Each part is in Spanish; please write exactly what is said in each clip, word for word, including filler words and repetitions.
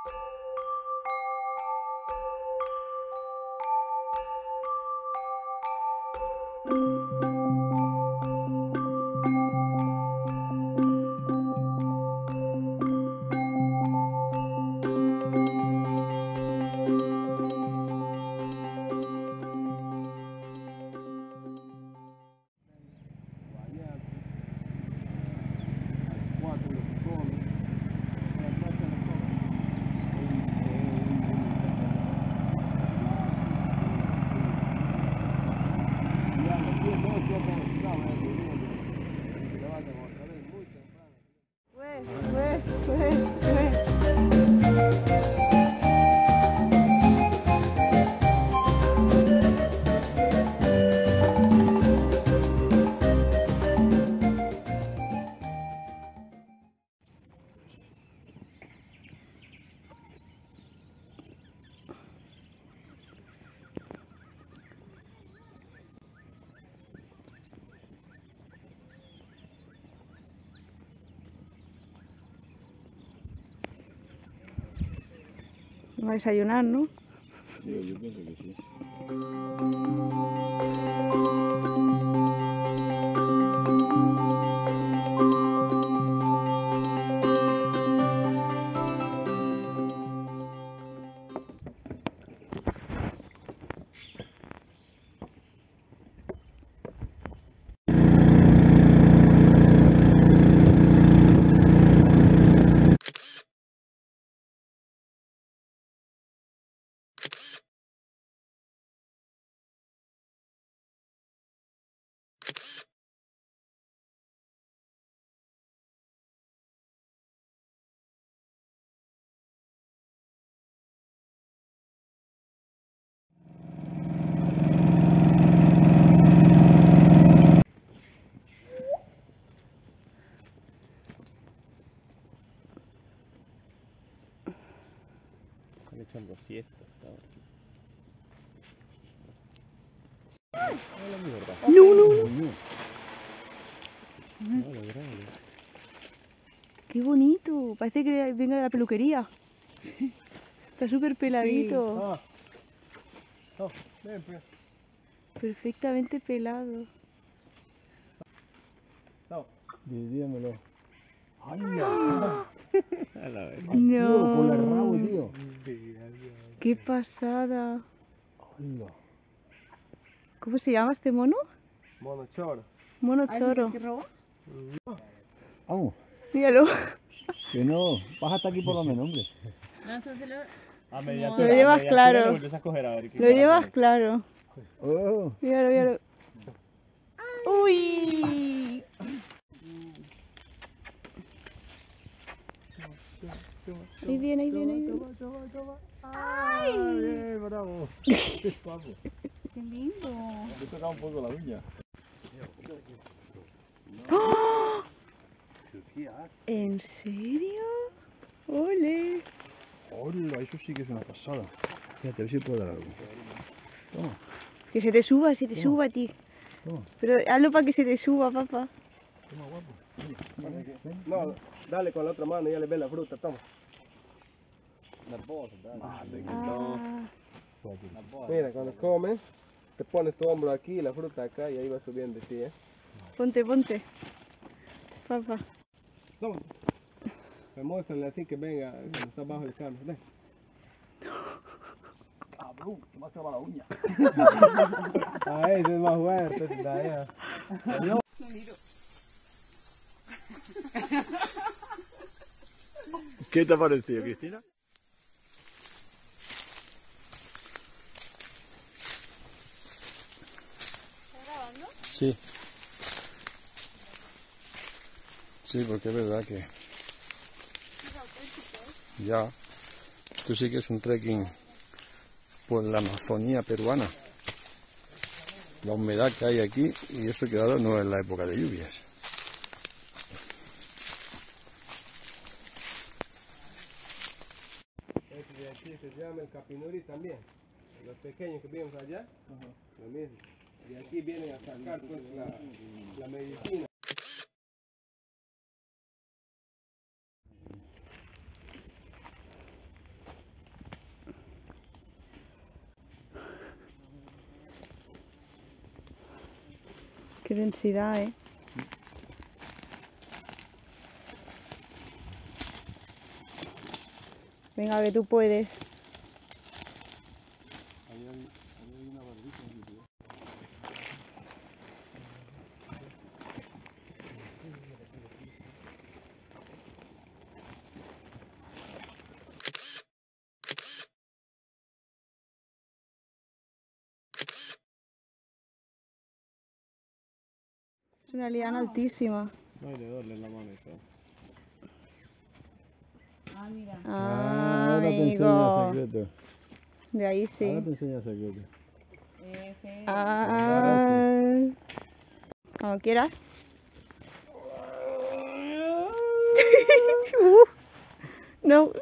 Va a desayunar, ¿no? Sí, yo pienso que sí. Están echando siesta hasta ahora. No, no. Vale, grande. Qué bonito. Parece que venga de la peluquería. Está súper peladito. Ah. Oh, ven, ven. Perfectamente pelado. No. Divídamelo. ¡Ay, ya! A la vez. No. Por el rabo, tío. Qué pasada. Hola. ¿Cómo se llama este mono? Mono choro. Mono choro. Vamos. Míralo. Que no. Baja hasta aquí por lo menos, hombre. A media altura, Lo llevas a media claro. altura, lo vuelves a coger a ver qué Lo llevas claro. Oh. Míralo, míralo. ¡Uy! Ahí viene, ahí viene, ahí viene. Toma, toma, toma. ¡Ay! Bien, bravo. Vamos. ¡Qué lindo! Me he tocado un poco la uña. ¡Oh! ¿En serio? ¡Ole! Hola, eso sí que es una pasada. Fíjate, a ver si puedo dar algo. Toma, Que se te suba, se te Toma. suba a ti. toma, Pero hazlo para que se te suba, papá. toma, guapo. Ven, ven. No, dale con la otra mano y ya le ves la fruta, toma. Vale, Ah, Mira, cuando comes, te pones tu hombro aquí y la fruta acá y ahí va subiendo, sí, ¿eh? ponte, ponte. Papá. Toma. Muéstrale así que venga, cuando está bajo el carro. Ven. Cabrón, te me has clavado la uña. Ah, ese es más fuerte, está ya. ¿Qué te ha parecido, Cristina? ¿Estás grabando? Sí. Sí, porque es verdad que... Ya. Esto sí que es un trekking por la Amazonía peruana. La humedad que hay aquí, y eso que ahora no es la época de lluvias. Este de aquí se llama el capinuri también. Los pequeños que vimos allá, lo mismo. De aquí vienen a sacar pues la, la medicina. Qué densidad, ¿eh? Venga, que tú puedes. Ahí hay, ahí hay una barbita aquí, tío. Es una liana altísima. No hay de darle la mano y todo. Ah, mira. Ah, ahora te enseño amigo. el secreto. De ahí sí. Ahora te enseño el secreto. Ese. Ah, como quieras. Uh, no.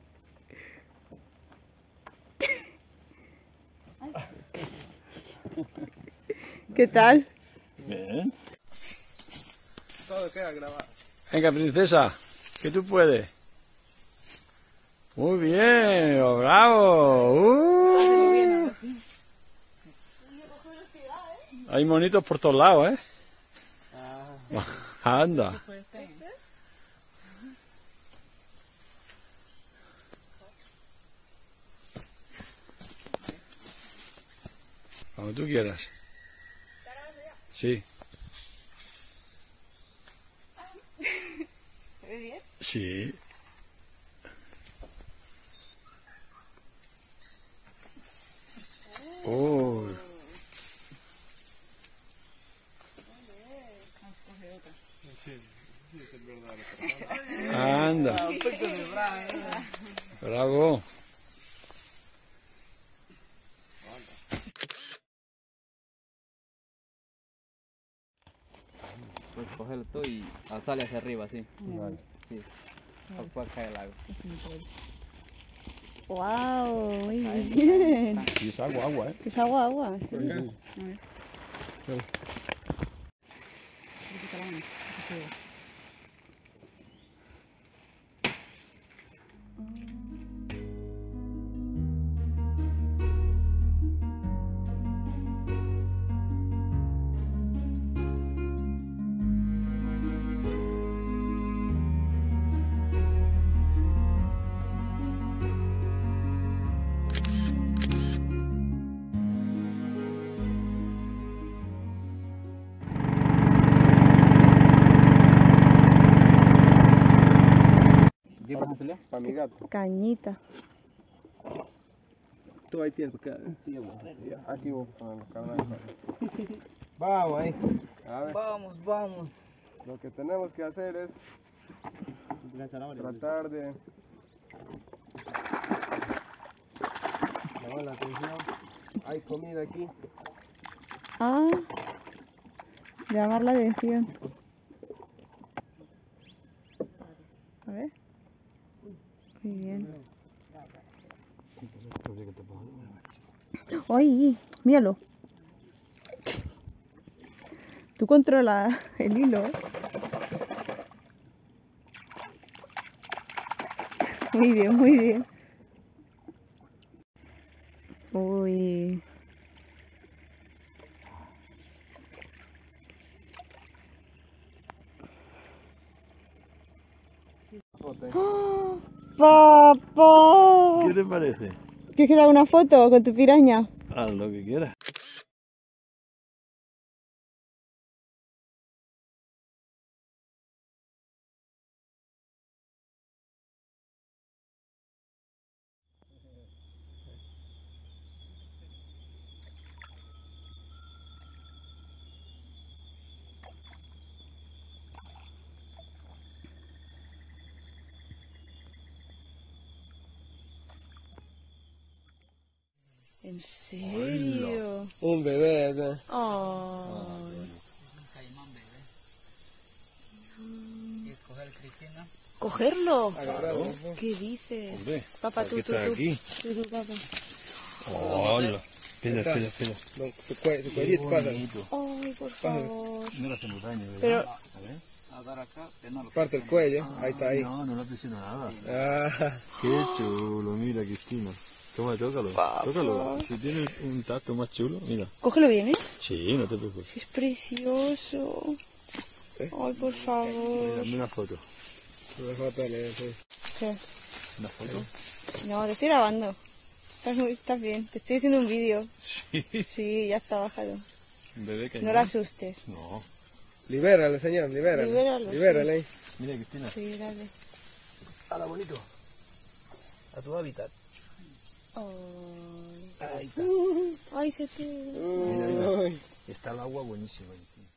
¿Qué tal? Bien. Todo queda grabado. Venga, princesa, que tú puedes. Muy bien, bravo. Uh. Hay monitos por todos lados, ¿eh? Anda. Como tú quieras. Sí. ¿Se ve bien? Sí. Oh. Anda. Bravo. Puedes cogerlo todo y alzarle hacia arriba, así. Vale. Sí. Para que pueda caer el agua. Wow, muy bien. Y es agua, agua, ¿eh? Es agua, agua. Sí. ¿Qué pasa, Celia? Para mi gato. Cañita. Tú ahí tienes que... Sí, yo voy. Ya, aquí voy a poner la cámara. Vamos ahí. A ver, Vamos, vamos. lo que tenemos que hacer es tratar de llamar la atención. Hay comida aquí. Ah, llamar la atención. A ver. Muy bien. ¡Ay! Míralo. Tú controlas el hilo, ¿eh? Muy bien, muy bien. Uy. ¡Oh! ¡Papá! ¿Qué te parece? ¿Quieres que te haga una foto con tu piraña? Haz lo que quieras. ¿En serio? Un bebé, ¿no? Ay. ¿Cogerlo? ¿Qué dices? Hombre, Papá, tú, aquí tú, está tú. aquí. Tú, tú, papá. Hola. Espera, espera, espera. No, tu cuello, tu cuellito pasa. Ay, por favor. No le hacemos daño, ¿verdad? Pero, A dar acá, que no lo Parte el cuello, ahí está ahí. No, no le presiona nada. Ah, Qué chulo, mira, Cristina. Toma, tócalo. Papá. Tócalo. Si tiene un tacto más chulo, mira. Cógelo bien, ¿eh? Sí, no te preocupes. Es precioso. Ay, por favor. Dame una foto. Una foto de eso. ¿Qué? ¿Una foto? No, te estoy grabando. Estás, muy, estás bien. Te estoy haciendo un vídeo. Sí. Sí, ya está bajado. Un bebé que No lo asustes. No. Libérale, señor, libérale. Libéralo, Libérale. Mira, Cristina. Sí, dale. Hala, bonito. A tu hábitat. Ay, Ahí está. Ay se te... Mira, mira. Está el agua buenísima ahí, tío.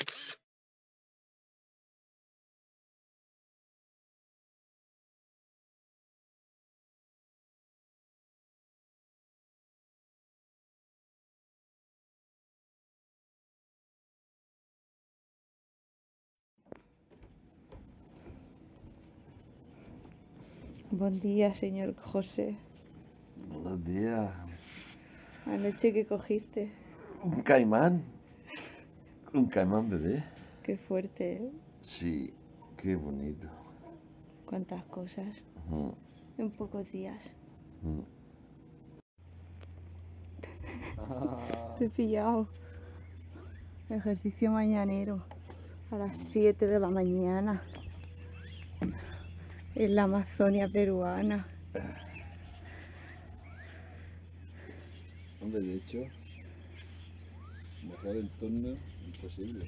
Buen día, señor José. Buenos días. Anoche que cogiste. Un caimán. Un caimán bebé. Qué fuerte, ¿eh? Sí, qué bonito. Cuántas cosas. Ujú, En pocos días. ujú. Te he pillado. Ejercicio mañanero. A las siete de la mañana. En la Amazonia peruana. Hombre, de hecho, mejor entorno imposible.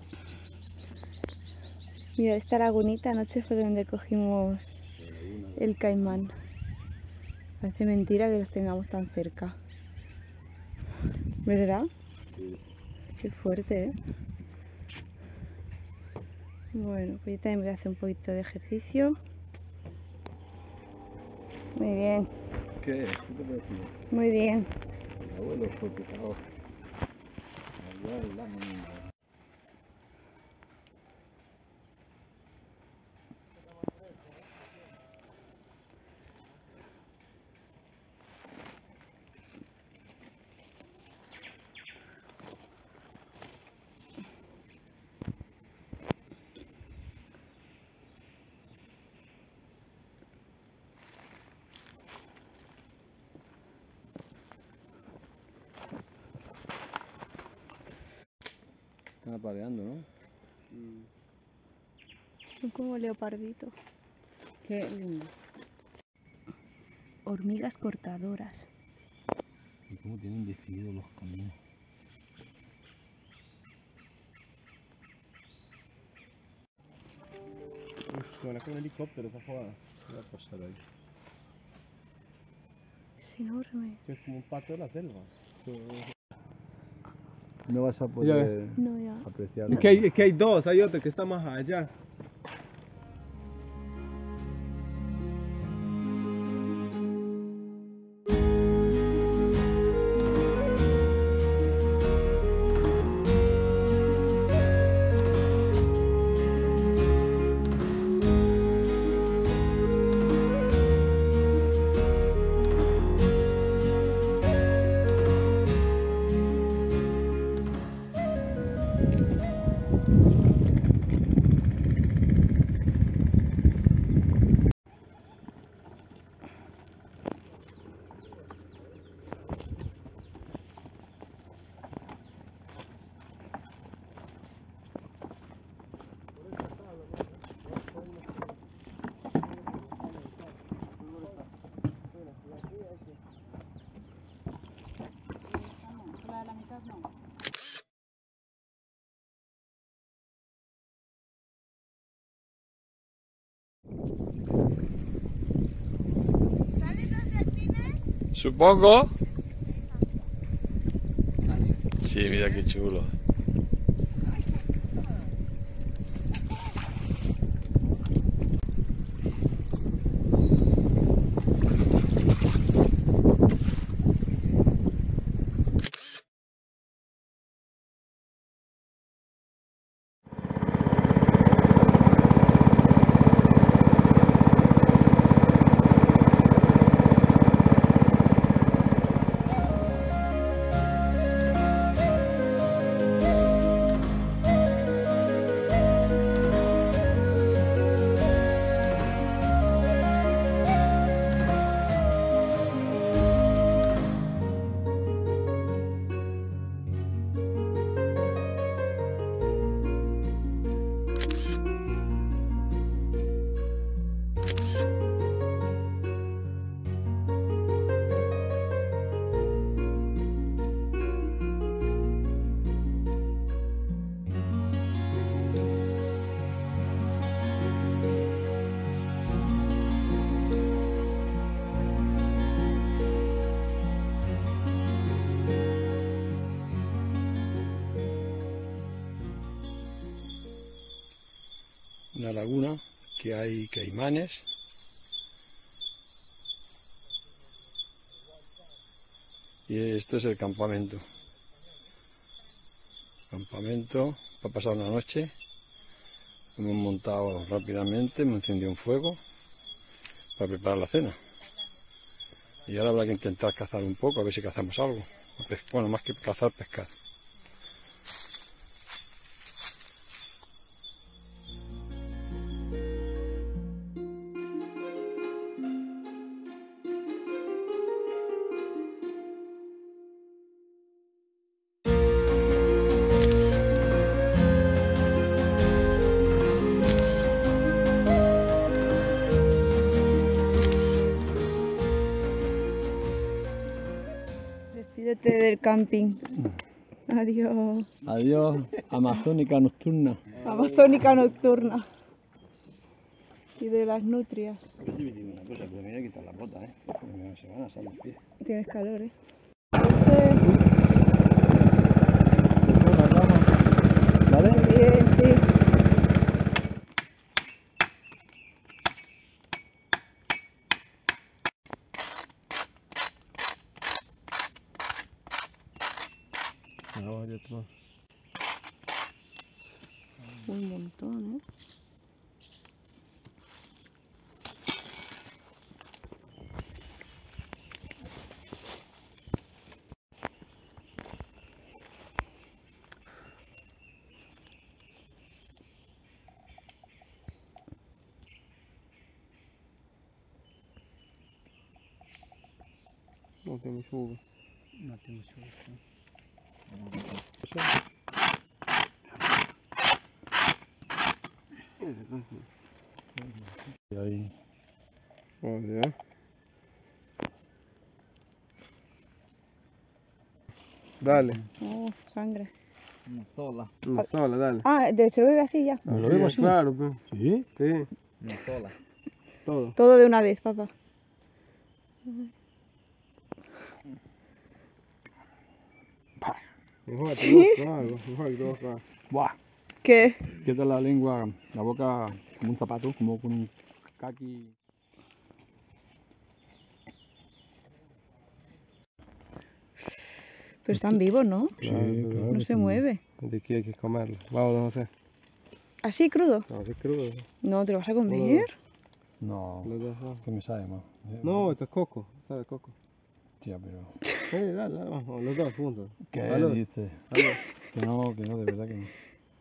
Mira, esta lagunita anoche fue donde cogimos el caimán. Parece mentira que los tengamos tan cerca. ¿Verdad? Sí. Qué fuerte, ¿eh? Bueno, pues yo también voy a hacer un poquito de ejercicio. Muy bien, ¿Qué? ¿Qué te parece? muy bien. El abuelo fue picado. Allá en la moneda. Están apareando, ¿no? Son como leoparditos. Qué lindo. Hormigas cortadoras. Y cómo tienen decidido los caminos. Uf, van a con un helicóptero esa jugada. ¿Qué va a pasar ahí? Es enorme. Es como un pato de la selva. No vas a poder No, ya. apreciar. Es que, hay, es que hay dos, hay otro que está más allá. La de la mitad no. Supongo. Sí, mira qué chulo. una laguna que hay caimanes. Y esto es el campamento. Campamento para pasar una noche. Hemos montado rápidamente, hemos encendido un fuego para preparar la cena. Y ahora habrá que intentar cazar un poco, a ver si cazamos algo. Bueno, más que cazar, pescar. Despídete del camping. Adiós. Adiós, amazónica nocturna. Amazónica nocturna. Y de las nutrias. Yo te digo una cosa, pero me voy a quitar las botas, ¿eh? Porque se van a asar los pies. Tienes calor, ¿eh? ¿Vale? Bien, sí. Un montón, ¿eh? No tengo chuva. No tengo chuva. Y ahí. Olha. Dale, Oh, sangre. Una sola. una sola, dale. Ah, de- se bebe así ya. ¿Me lo bebo así? Claro, pues. ¿Sí? Sí, Una sola. todo. Todo de una vez, papá. Mejor Sí. que dos algo, mejor que dos algo. ¡Buah! ¿Qué? Queda la lengua, la boca como un zapato, como con un caqui. Pero están vivos, ¿no? Sí, Claro, claro. No que se sí. mueve. De aquí hay que comerlo. Vamos, José. ¿Así crudo? Vamos a hacer crudo. No, ¿te lo vas a comer? No, Los dos son. que me sabe más. No, esto es coco. Sabe coco. Tía, pero. Sí, dale, dale, vamos, los dos juntos. ¿Qué Salud. dices? Salud. Que no, que no, de verdad que no.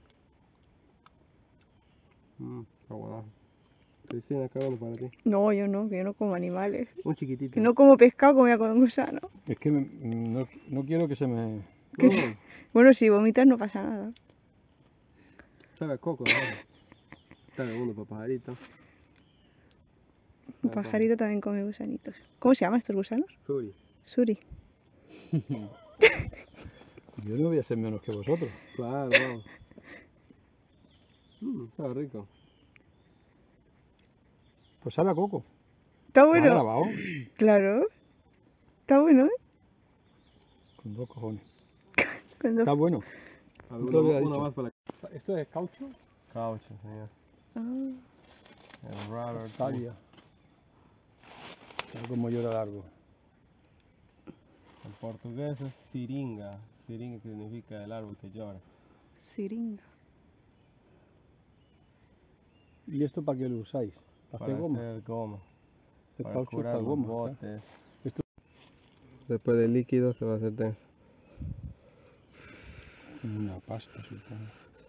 Mm, está bueno. Cristina, acá uno para ti. No, yo no, que yo no como animales. Un chiquitito. Que no como pescado, comía con gusano. Es que me- no, no quiero que se me. Que Mm, sí. Bueno, si vomitas no pasa nada. Sabe a coco, ¿no? Sabe uno para pajarito. Un pajarito también come gusanitos. ¿Cómo se llaman estos gusanos? Suri. Suri. Yo no voy a ser menos que vosotros. Claro, vamos. Mm, sabe rico. Pues sabe a coco. Está ¿Lo has bueno. grabado? Claro. Está bueno, ¿eh? Con dos cojones. Cuando... Está bueno. A No ver, te lo una, había una dicho. más para la... ¿Esto es caucho? Caucho, señor. Ah, El rubber. Tavia. Tal como llora el árbol. En portugués es siringa. Siringa significa el árbol que llora. siringa. ¿Y esto para qué lo usáis? ¿Para hacer goma? hacer goma. El Para caucho es curar para los goma. ¿eh? botes. Esto- Después del líquido se va a hacer denso. Como una pasta, supongo.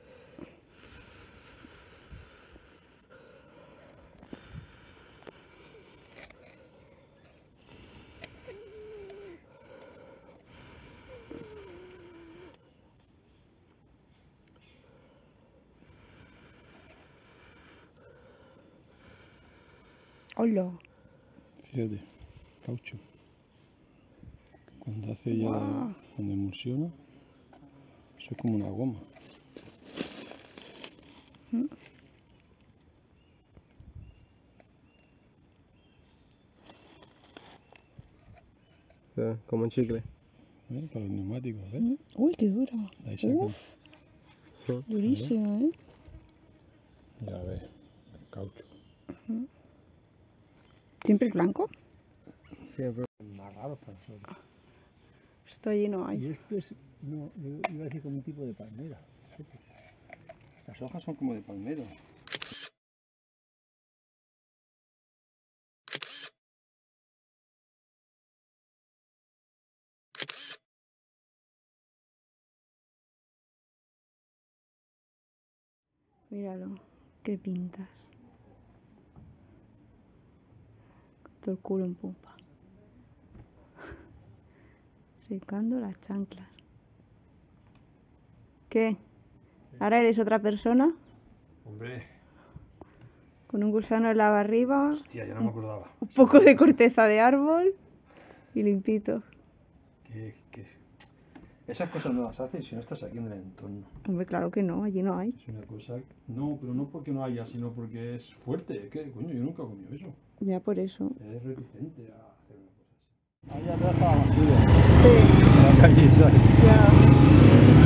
Hola. Fíjate, caucho. Cuando hace ya, Guau. cuando emulsiona, eso es como una goma. Mm. O sea, como un chicle. ¿eh? Para los neumáticos, ¿ves? Mm. Uy, qué duro. Ahí sacan. Uf, durísimo, ¿eh? Ya ves. caucho. ¿Siempre es blanco? Siempre más raro para nosotros. Esto allí no Y hay. esto es, no, yo iba a decir como un tipo de palmera. Las hojas son como de palmero. Míralo, qué pintas. Con todo el culo en pompa. Secando las chanclas. ¿Qué? ¿Ahora eres otra persona? Hombre, Con un gusano en la barriga, hostia, ya no me acordaba. un poco de corteza de árbol y limpito. Que, que... Esas cosas no las haces si no estás aquí en el entorno. Hombre, claro que no, allí no hay. Es una cosa... No, pero no porque no haya, sino porque es fuerte. ¿Qué? Coño, yo nunca he comido eso. Ya por eso. Es reticente a hacer una cosa así. Ahí atrás estaba más chulo. Sí, La calle esa. ya.